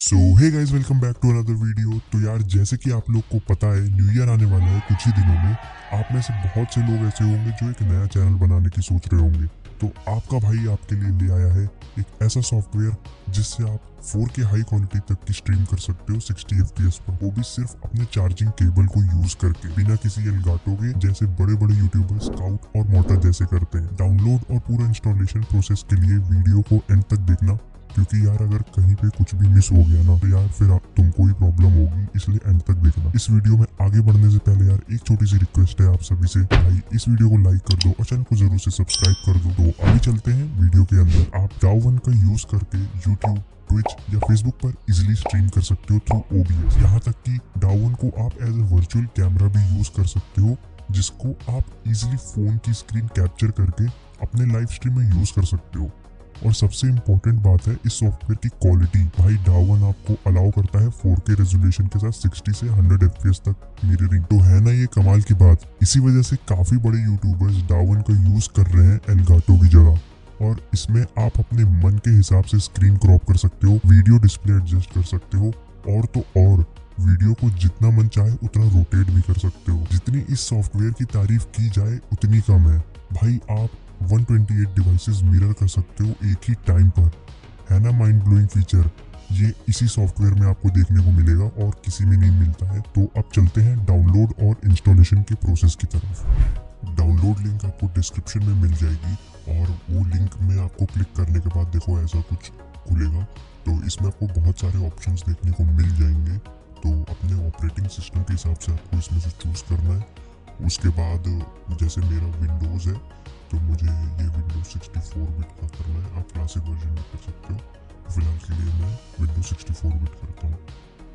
So hey guys, welcome back to another video. तो यार, जैसे कि आप लोग को पता है, न्यू ईयर आने वाला है कुछ ही दिनों में। आप में से बहुत से लोग ऐसे होंगे जो एक नया चैनल बनाने की सोच रहे होंगे। तो आपका भाई आपके लिए ले आया है एक ऐसा सॉफ्टवेयर जिससे आप 4K हाई क्वालिटी तक की स्ट्रीम कर सकते हो 60 FPS पर, वो भी सिर्फ अपने चार्जिंग केबल को यूज करके, बिना किसी एलगाटो के, जैसे बड़े बड़े यूट्यूबर्स स्काउट और मोटा जैसे करते हैं। डाउनलोड और पूरा इंस्टॉलेशन प्रोसेस के लिए वीडियो को एंड तक देखना, क्योंकि यार अगर कहीं पे कुछ भी मिस हो गया ना तो यार फिर तुमको ही प्रॉब्लम होगी, इसलिए एंड तक देखना। इस वीडियो में आगे बढ़ने से पहले यार एक छोटी सी रिक्वेस्ट है आप सभी से, भाई इस वीडियो को लाइक कर दो और चैनल को जरूर से सब्सक्राइब कर दो। तो अभी चलते हैं वीडियो के अंदर। आप डाउ1 का यूज करके यूट्यूब, ट्विच या फेसबुक पर इजिली स्ट्रीम कर सकते हो थ्रू OBS। यहाँ तक कि डाउ1 को आप एज ए वर्चुअल कैमरा भी यूज कर सकते हो, जिसको आप इजिली फोन की स्क्रीन कैप्चर करके अपने लाइव स्ट्रीम में यूज कर सकते हो। और सबसे इम्पोर्टेंट बात है इस सॉफ्टवेयर की क्वालिटी। भाई डाउ1 आपको अलाउ करता है 4K रेजोल्यूशन के साथ 60 से 100 FPS तक मिररिंग। तो है ना ये कमाल की बात। इसी वजह से काफी बड़े यूट्यूबर्स डाउ1 का यूज कर रहे हैं एलगाटो की जगह। और इसमें आप अपने मन के हिसाब से स्क्रीन क्रॉप कर सकते हो, वीडियो डिस्प्ले एडजस्ट कर सकते हो, और तो और वीडियो को जितना मन चाहे उतना रोटेट भी कर सकते हो। जितनी इस सॉफ्टवेयर की तारीफ की जाए उतनी कम है। भाई आप 128 डिवाइसेस मिरर कर सकते हो एक ही टाइम पर। है ना माइंड ब्लोइंग फीचर। ये इसी सॉफ्टवेयर में आपको देखने को मिलेगा और किसी में नहीं मिलता है। तो अब चलते हैं डाउनलोड और इंस्टॉलेशन के प्रोसेस की तरफ। डाउनलोड लिंक आपको डिस्क्रिप्शन में मिल जाएगी, और वो लिंक में आपको क्लिक करने के बाद देखो ऐसा कुछ खुलेगा। तो इसमें आपको बहुत सारे ऑप्शंस देखने को मिल जाएंगे। तो अपने ऑपरेटिंग सिस्टम के हिसाब से आपको इसमें से चूज करना है। उसके बाद जैसे मेरा विंडोज़ है तो मुझे ये विंडोज 64 बिट का करना है। आप क्लासिक वर्जन भी कर सकते हो। फिलहाल के लिए मैं विंडोज 64 बिट करता हूँ।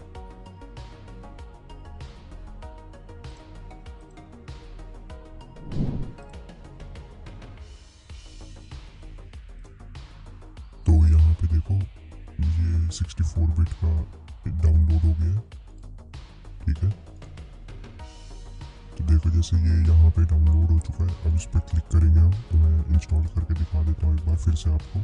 तो यहाँ पे देखो ये 64 बिट का डाउनलोड हो गया है, ठीक है। तो देखो जैसे ये यहाँ पे डाउनलोड हो चुका है। अब इस पर क्लिक करेंगे हम, तो मैं इंस्टॉल करके दिखा देता हूँ एक बार फिर से आपको।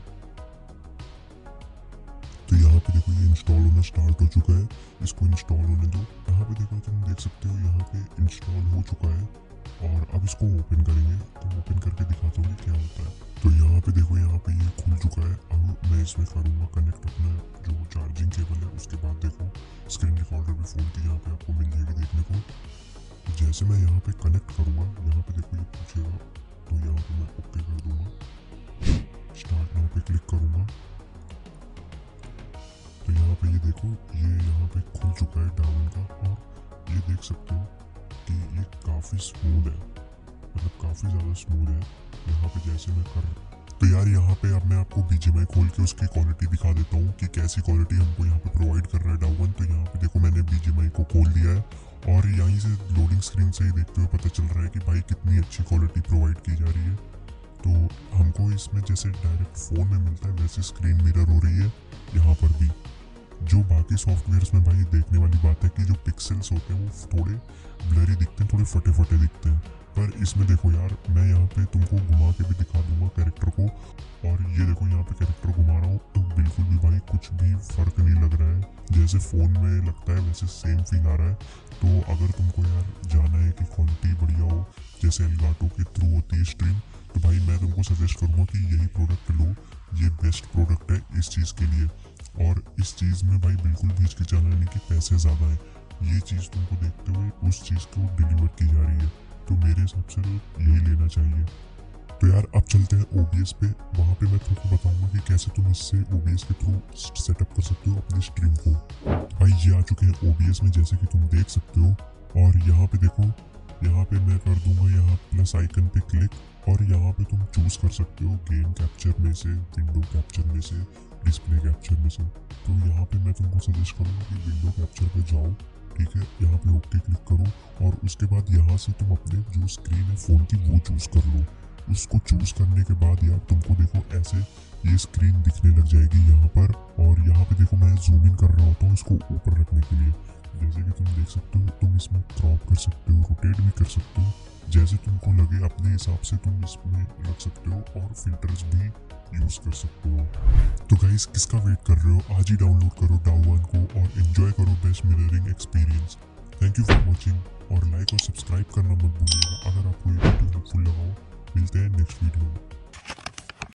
तो यहाँ पे देखो ये इंस्टॉल होना स्टार्ट हो चुका है। इसको इंस्टॉल होने दो। यहाँ पे देखो तुम देख सकते हो यहाँ पे इंस्टॉल हो चुका है। और अब इसको ओपन करेंगे, तो ओपन करके दिखाता हूँ क्या होता है। तो यहाँ पे देखो यहाँ पे ये खुल चुका है। अब मैं इसमें करूँगा कनेक्ट अपना जो चार्जिंग केबल है। उसके बाद देखो स्क्रीन रिकॉर्डर भी फोन की यहाँ पे आपको मिल जाएगी देखने को। जैसे मैं यहाँ पे कनेक्ट करूँगा, यहाँ पे देखो ये पूछेगा, तो यहाँ पे मैं ओके कर दूंगा। स्टार्ट नाउ पे क्लिक करूँगा, तो यहाँ पे ये देखो ये यहाँ पे खुल चुका है डाउन का। और ये देख सकते हो कि ये काफ़ी स्मूथ है, मतलब काफ़ी ज़्यादा स्मूथ है। यहाँ पे जैसे मैं कर, तो यार यहाँ पे अब मैं आपको BGMI खोल के उसकी क्वालिटी दिखा देता हूँ कि कैसी क्वालिटी हमको यहाँ पे प्रोवाइड कर रहा है डाउ1। तो यहाँ पे देखो मैंने BGMI को खोल दिया है, और यहीं से लोडिंग स्क्रीन से ही देखते हुए पता चल रहा है कि भाई कितनी अच्छी क्वालिटी प्रोवाइड की जा रही है। तो हमको इसमें जैसे डायरेक्ट फ़ोन में मिलता है वैसे स्क्रीन मिरर हो रही है यहाँ पर भी। जो बाकी सॉफ्टवेयर्स में भाई देखने वाली बात है कि जो पिक्सल्स होते हैं वो थोड़े ब्लरी दिखते हैं, थोड़े फटे फटे दिखते हैं। पर इसमें देखो यार, मैं यहाँ पे तुमको घुमा के भी दिखा दूंगा कैरेक्टर को, और ये देखो यहाँ पे कैरेक्टर घुमा रहा हूँ तो बिल्कुल भी भाई कुछ भी फर्क नहीं लग रहा है। जैसे फ़ोन में लगता है वैसे सेम फील आ रहा है। तो अगर तुमको यार जाना है कि क्वालिटी बढ़िया हो, जैसे एलगाटो के थ्रू होती है स्ट्रीम, तो भाई मैं तुमको सजेस्ट करूँगा कि यही प्रोडक्ट लो। ये बेस्ट प्रोडक्ट है इस चीज़ के लिए। और इस चीज़ में भाई बिल्कुल भी हिचकिचाना नहीं कि पैसे ज़्यादा हैं। ये चीज़ तुमको देखते हुए उस चीज़ को डिलीवर की जा रही है, तो मेरे हिसाब से तो यही लेना चाहिए। तो यार अब चलते हैं OBS पे। वहाँ पे मैं तुमको बताऊंगा कि कैसे तुम इससे OBS के थ्रू सेटअप कर सकते हो अपनी स्ट्रीम को। भाई ये आ चुके हैं OBS में, जैसे कि तुम देख सकते हो। और यहाँ पे देखो, यहाँ पे मैं कर दूंगा यहाँ प्लस आइकन पे क्लिक, और यहाँ पे तुम चूज कर सकते हो गेम कैप्चर में से, विंडो कैप्चर में से, डिस्प्ले कैप्चर में से। तो यहाँ पे मैं तुमको सजेस्ट करूँगा कि विंडो कैप्चर पे जाओ, ठीक है। यहाँ पे ओके क्लिक करो, और उसके बाद यहाँ से तुम अपने जो स्क्रीन है फ़ोन की वो चूज़ कर लो। उसको चूज़ करने के बाद यार तुमको देखो ऐसे ये स्क्रीन दिखने लग जाएगी यहाँ पर। और यहाँ पे देखो मैं जूम इन कर रहा होता हूँ इसको ऊपर रखने के लिए। जैसे कि तुम देख सकते हो, तुम इसमें क्रॉप कर सकते हो, रोटेट भी कर सकते हो, जैसे तुमको लगे अपने हिसाब से तुम इसमें रख सकते हो, और फिल्टर्स भी यूज कर सकते हो। तो गाइस किसका वेट कर रहे हो, आज ही डाउनलोड करो डाउ1 को best mirroring experience. Thank you for watching और लाइक और सब्सक्राइब करना मत भूलिएगा अगर आपको ये वीडियो हेल्पफुल लगा हो। मिलते हैं नेक्स्ट वीडियो में।